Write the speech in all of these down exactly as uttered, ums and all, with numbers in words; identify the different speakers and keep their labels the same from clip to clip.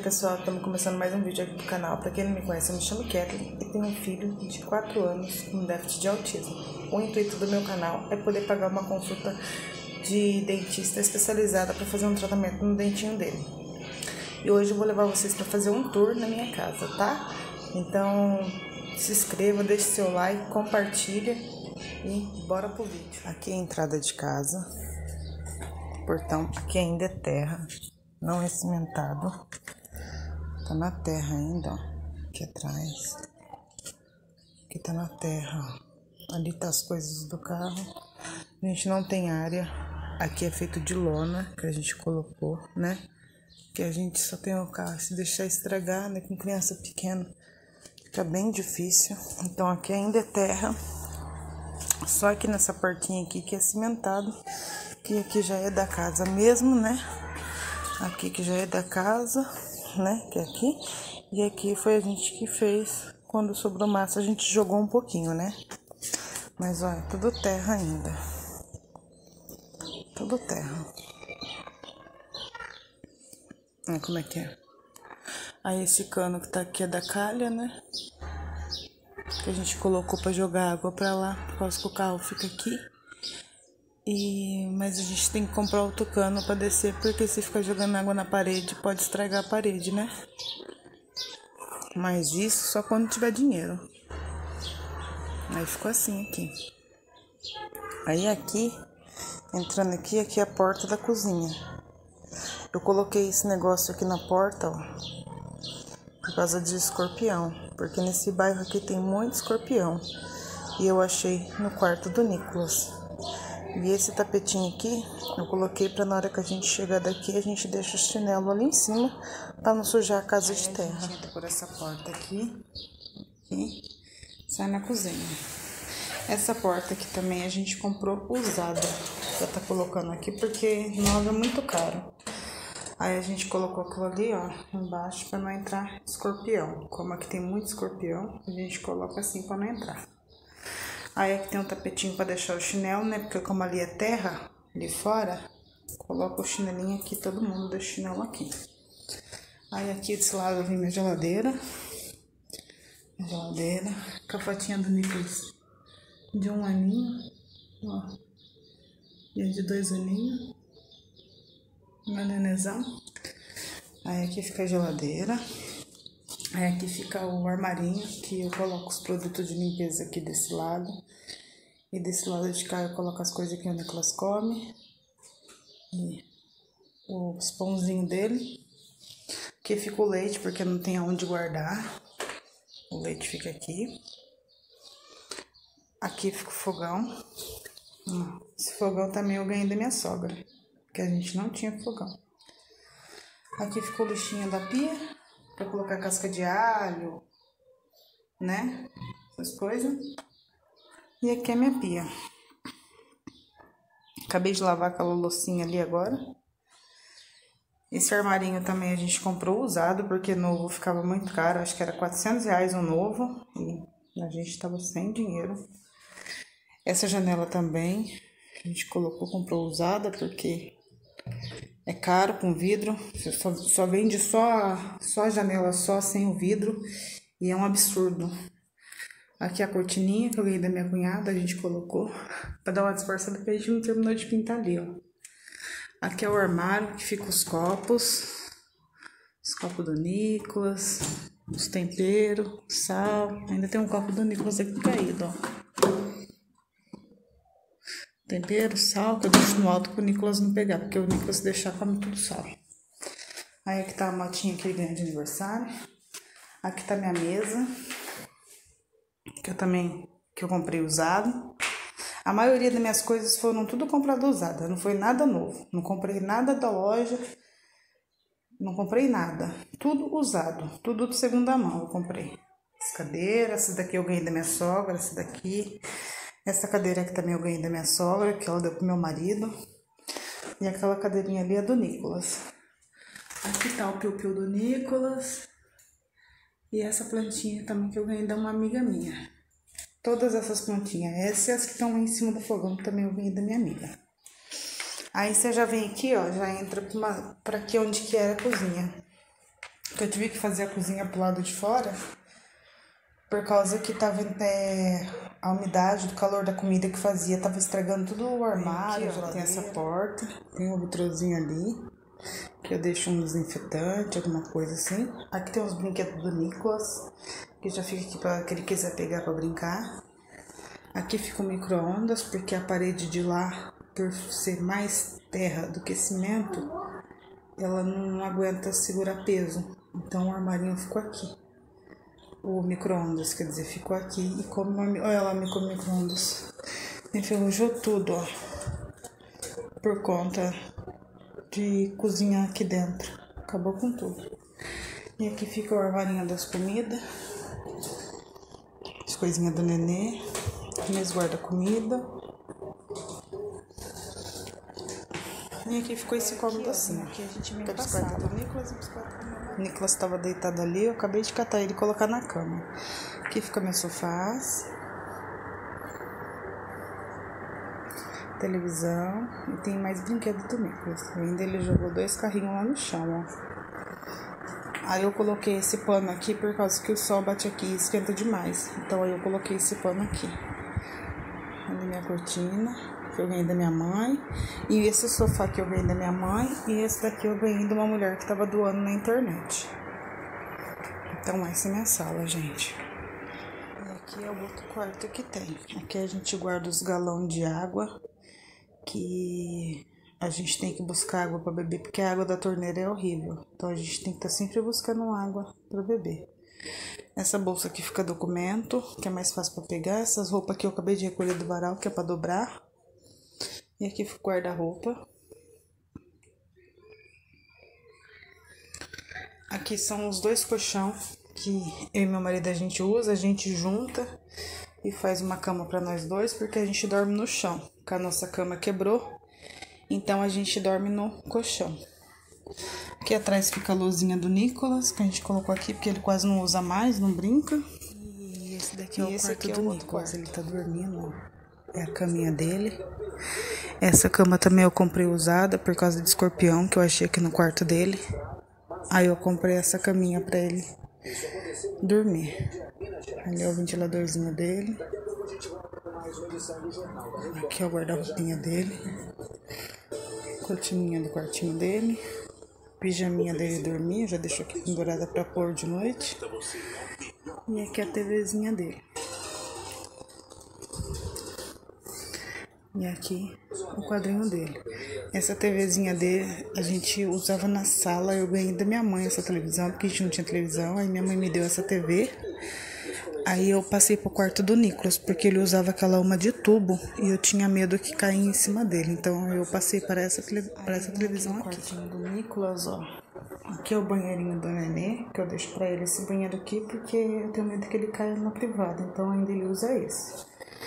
Speaker 1: pessoal, estamos começando mais um vídeo aqui do canal. Para quem não me conhece, eu me chamo Kathleen e tenho um filho de quatro anos com déficit de autismo. O intuito do meu canal é poder pagar uma consulta de dentista especializada para fazer um tratamento no dentinho dele. E hoje eu vou levar vocês para fazer um tour na minha casa, tá? Então se inscreva, deixe seu like, compartilha e bora pro vídeo. Aqui é a entrada de casa. O portão aqui ainda é terra. Não é cimentado, tá na terra ainda, ó, aqui atrás, aqui tá na terra, ó. Ali tá as coisas do carro, a gente não tem área, aqui é feito de lona, que a gente colocou, né, que a gente só tem o carro, se deixar estragar, né, com criança pequena, fica bem difícil, então aqui ainda é terra, só aqui nessa portinha aqui que é cimentado, que aqui já é da casa mesmo, né. Aqui que já é da casa, né, que é aqui, e aqui foi a gente que fez, quando sobrou massa a gente jogou um pouquinho, né, mas olha, tudo terra ainda, tudo terra, olha como é que é. Aí esse cano que tá aqui é da calha, né, que a gente colocou pra jogar água pra lá, por causa que o carro fica aqui. E, mas a gente tem que comprar outro cano para descer, porque se ficar jogando água na parede pode estragar a parede, né? Mas isso só quando tiver dinheiro. Aí ficou assim aqui. Aí aqui, entrando aqui, aqui é a porta da cozinha. Eu coloquei esse negócio aqui na porta, ó, por causa de escorpião, porque nesse bairro aqui tem muito escorpião. E eu achei no quarto do Nicolas. E esse tapetinho aqui, eu coloquei pra na hora que a gente chegar daqui, a gente deixa o chinelo ali em cima, pra não sujar a casa de terra. A gente entra por essa porta aqui, e sai na cozinha. Essa porta aqui também a gente comprou usada, pra tá colocando aqui, porque nova é muito caro. Aí a gente colocou aquilo ali, ó, embaixo, pra não entrar escorpião. Como aqui tem muito escorpião, a gente coloca assim pra não entrar. Aí aqui tem um tapetinho pra deixar o chinelo, né? Porque como ali é terra, ali fora, coloca o chinelinho aqui, todo mundo deixa o chinelo aqui. Aí aqui desse lado vem minha geladeira. Minha geladeira. Com a fotinha do Nicolas de um aninho, ó. E a de dois aninhos. Meu nenezão. Aí aqui fica a geladeira. Aí aqui fica o armarinho, que eu coloco os produtos de limpeza aqui desse lado. E desse lado de cá eu coloco as coisas que o Nicolas come. E os pãozinhos dele. Aqui fica o leite, porque não tem aonde guardar. O leite fica aqui. Aqui fica o fogão. Esse fogão também eu ganhei da minha sogra, porque a gente não tinha fogão. Aqui fica o lixinho da pia, pra colocar casca de alho, né, essas coisas. E aqui é minha pia. Acabei de lavar aquela loucinha ali agora. Esse armarinho também a gente comprou usado, porque novo ficava muito caro, acho que era quatrocentos reais um novo, e a gente tava sem dinheiro. Essa janela também, a gente colocou, comprou usada, porque é caro com vidro, só, só vende só, só a janela só, sem o vidro, e é um absurdo. Aqui a cortininha que eu ganhei da minha cunhada, a gente colocou, pra dar uma disfarçada, porque a gente não terminou de pintar ali, ó. Aqui é o armário, que fica os copos, os copos do Nicolas, os temperos, sal, ainda tem um copo do Nicolas aqui caído, ó. Tempero, sal, que eu deixo no alto pro Nicolas não pegar, porque o Nicolas se deixar come tudo sal. Aí aqui tá a motinha que ele ganha de aniversário. Aqui tá minha mesa, que eu também, que eu comprei usado. A maioria das minhas coisas foram tudo comprado usada, não foi nada novo. Não comprei nada da loja, não comprei nada. Tudo usado, tudo de segunda mão eu comprei. As cadeiras, essa daqui eu ganhei da minha sogra, essa daqui... Essa cadeira aqui também eu ganhei da minha sogra, que ela deu pro meu marido. E aquela cadeirinha ali é do Nicolas. Aqui tá o piu-piu do Nicolas. E essa plantinha também que eu ganhei de uma amiga minha. Todas essas plantinhas. Essas e as que estão em cima do fogão, que também eu ganhei da minha amiga. Aí você já vem aqui, ó, já entra pra, uma, pra aqui onde que era a cozinha. que eu tive que fazer a cozinha pro lado de fora, por causa que tava é, a umidade do calor da comida que fazia, tava estragando tudo o armário. Aqui, ó, tem essa porta, tem um vitrozinho ali, que eu deixo um desinfetante, alguma coisa assim. Aqui tem os brinquedos do Nicolas, que já fica aqui pra que ele quiser pegar pra brincar. Aqui fica o micro-ondas, porque a parede de lá, por ser mais terra do que cimento, ela não aguenta segurar peso. Então o armarinho ficou aqui. O micro-ondas, quer dizer, ficou aqui e como uma... Olha lá, micro micro-ondas. Enferrujou tudo, ó. Por conta de cozinhar aqui dentro. Acabou com tudo. E aqui fica o armarinho das comidas. As coisinhas do nenê. Meus guarda-comida. E aqui ficou esse cômodo assim. Aqui a gente vem passar. O Nicolas, o Nicolas estava deitado ali, eu acabei de catar ele e colocar na cama. Aqui fica meu sofá. Televisão. E tem mais brinquedo do Nicolas. Ainda ele jogou dois carrinhos lá no chão, ó. Aí eu coloquei esse pano aqui por causa que o sol bate aqui e esquenta demais. Então aí eu coloquei esse pano aqui. Ali minha cortina, que eu ganhei da minha mãe. E esse sofá que eu ganhei da minha mãe. E esse daqui eu ganhei de uma mulher que tava doando na internet. Então essa é minha sala, gente. E aqui é o outro quarto que tem. Aqui a gente guarda os galões de água. Que a gente tem que buscar água para beber. Porque a água da torneira é horrível. Então a gente tem que estar tá sempre buscando água para beber. Essa bolsa aqui fica documento, que é mais fácil para pegar. Essas roupas aqui eu acabei de recolher do varal, que é para dobrar. E aqui fica o guarda-roupa. Aqui são os dois colchão que eu e meu marido a gente usa. A gente junta e faz uma cama para nós dois, porque a gente dorme no chão. Porque a nossa cama quebrou, então a gente dorme no colchão. Aqui atrás fica a luzinha do Nicolas, que a gente colocou aqui porque ele quase não usa mais, não brinca. E esse daqui é o quarto do Nicolas, ele tá dormindo, ó. É a caminha dele. Essa cama também eu comprei usada por causa de escorpião, que eu achei aqui no quarto dele. Aí eu comprei essa caminha pra ele dormir. Ali é o ventiladorzinho dele. Aqui é o guarda-roupinha dele. Cortininha do quartinho dele. Pijaminha dele dormir, já deixou aqui pendurada pra pôr de noite. E aqui é a TVzinha dele. E aqui o quadrinho dele. Essa TVzinha dele a gente usava na sala. Eu ganhei da minha mãe essa televisão, porque a gente não tinha televisão. Aí minha mãe me deu essa T V. Aí eu passei pro quarto do Nicolas, porque ele usava aquela uma de tubo e eu tinha medo que caia em cima dele. Então eu passei para essa, tele, para essa televisão aqui. O quartinho do Nicolas, ó. Aqui é o banheirinho do nenê, que eu deixo pra ele esse banheiro aqui, porque eu tenho medo que ele caia na privada. Então ainda ele usa esse.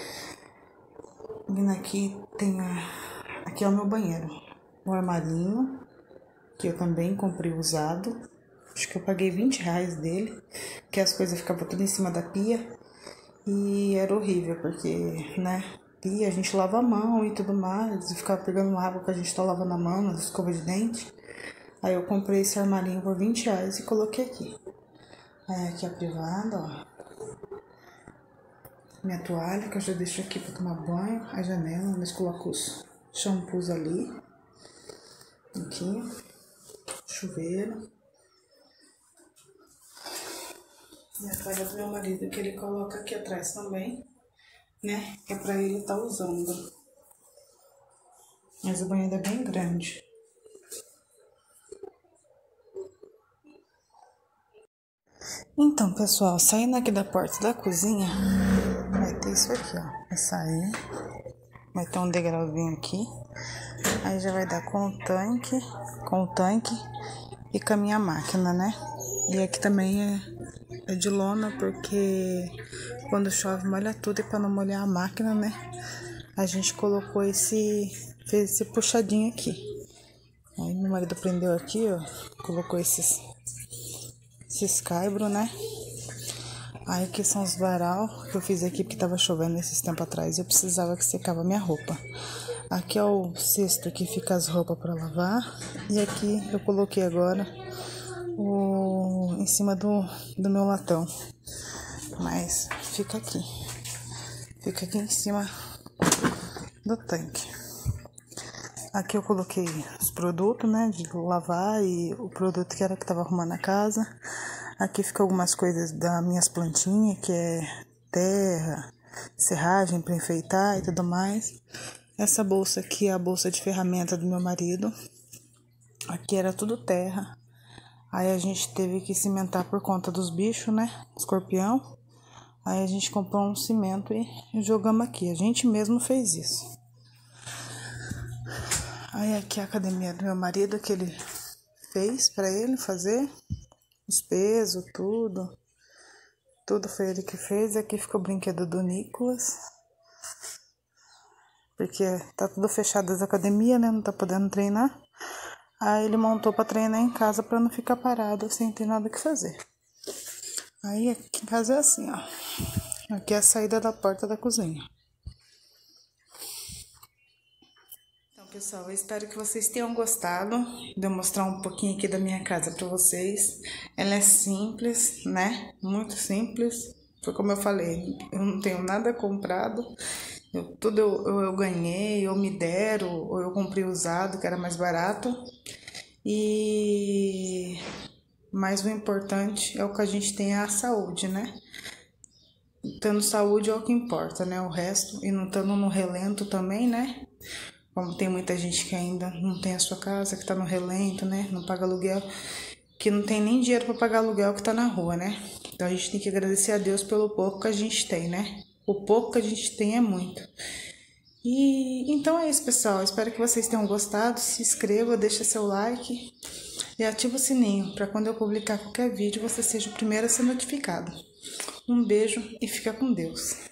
Speaker 1: Vindo aqui tem a... Aqui é o meu banheiro. O armarinho, que eu também comprei usado. Acho que eu paguei vinte reais dele, que as coisas ficavam tudo em cima da pia. E era horrível, porque, né, pia, a gente lava a mão e tudo mais. E ficava pegando água que a gente tá lavando a mão, nas escovas de dente. Aí eu comprei esse armarinho por vinte reais e coloquei aqui. Aí aqui a privada, ó. Minha toalha, que eu já deixo aqui pra tomar banho. A janela, onde eu coloco os shampoos ali. Aqui. Chuveiro. E a toalha do meu marido, que ele coloca aqui atrás também, né? Que é pra ele estar tá usando. Mas o banheiro é bem grande. Então, pessoal, saindo aqui da porta da cozinha, vai ter isso aqui, ó. Vai sair. Vai ter um degrauzinho aqui. Aí já vai dar com o tanque, com o tanque e com a minha máquina, né? E aqui também é, é de lona, porque quando chove molha tudo. E para não molhar a máquina, né? A gente colocou esse, fez esse puxadinho aqui. Aí meu marido prendeu aqui, ó. Colocou esses, esses caibros, né? Aí aqui são os varal que eu fiz aqui porque tava chovendo esses tempos atrás. E eu precisava que secava minha roupa. Aqui é o cesto que fica as roupas para lavar. E aqui eu coloquei agora o, em cima do, do meu latão. Mas fica aqui. Fica aqui em cima do tanque. Aqui eu coloquei os produtos, né, de lavar e o produto que era que tava arrumando a casa. Aqui fica algumas coisas das minhas plantinhas, que é terra, serragem para enfeitar e tudo mais. Essa bolsa aqui é a bolsa de ferramenta do meu marido. Aqui era tudo terra. Aí a gente teve que cimentar por conta dos bichos, né, escorpião. Aí a gente comprou um cimento e jogamos aqui. A gente mesmo fez isso. Aí aqui a academia do meu marido, que ele fez pra ele fazer. Os pesos, tudo. Tudo foi ele que fez. Aqui fica o brinquedo do Nicolas. Porque tá tudo fechado as academias, né? Não tá podendo treinar. Aí ele montou pra treinar em casa pra não ficar parado sem ter nada que fazer. Aí aqui em casa é assim, ó. Aqui é a saída da porta da cozinha. Então, pessoal, eu espero que vocês tenham gostado de eu mostrar um pouquinho aqui da minha casa pra vocês. Ela é simples, né? Muito simples. Foi como eu falei, eu não tenho nada comprado. Eu, tudo eu, eu, eu ganhei, ou me deram, ou eu comprei usado, que era mais barato. E... Mas o importante é o que a gente tem, é a saúde, né? Tendo saúde é o que importa, né? O resto, e não estando no relento também, né? Como tem muita gente que ainda não tem a sua casa, que tá no relento, né? Não paga aluguel, que não tem nem dinheiro para pagar aluguel, que tá na rua, né? Então a gente tem que agradecer a Deus pelo pouco que a gente tem, né? O pouco que a gente tem é muito. E então é isso, pessoal. Espero que vocês tenham gostado. Se inscreva, deixa seu like e ativa o sininho para quando eu publicar qualquer vídeo você seja o primeiro a ser notificado. Um beijo e fica com Deus.